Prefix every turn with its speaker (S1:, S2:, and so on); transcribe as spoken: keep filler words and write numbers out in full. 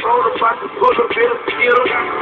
S1: told him about to pull up in a pill.